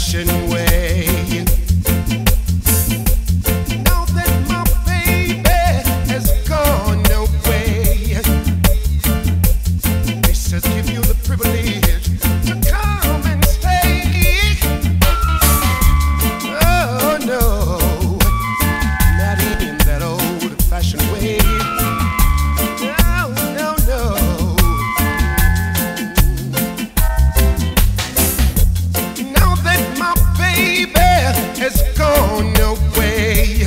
old-fashioned way. Now that my baby has gone away, they says give you the privilege to come and stay. Oh no, not in that old-fashioned way. No, no, no. Now that my baby has gone away,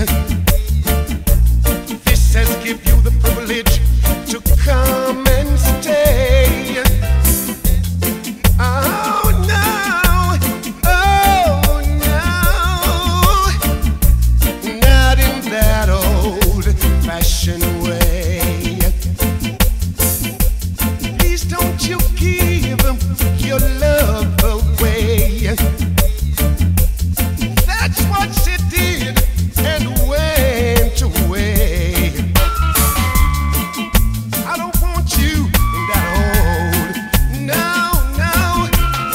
this says give you the privilege to come and stay. Oh no, oh no, not in that old-fashioned way. Please don't you give your love away. That's what she did and went away. I don't want you in that old. No, no.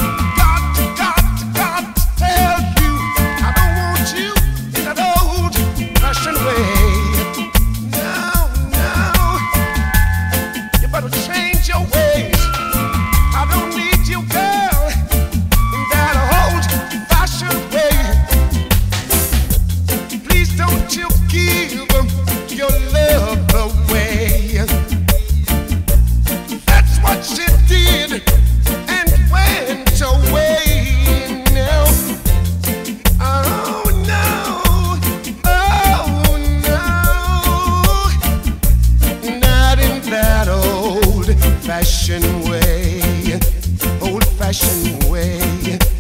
Got to tell you, I don't want you in that old-fashioned way. No, no. You better change your ways. I don't need you, girl, in that old-fashioned way. Please don't you give your love away. That's what she did and went away now. Oh no, oh no, not in that old-fashioned way, old-fashioned way.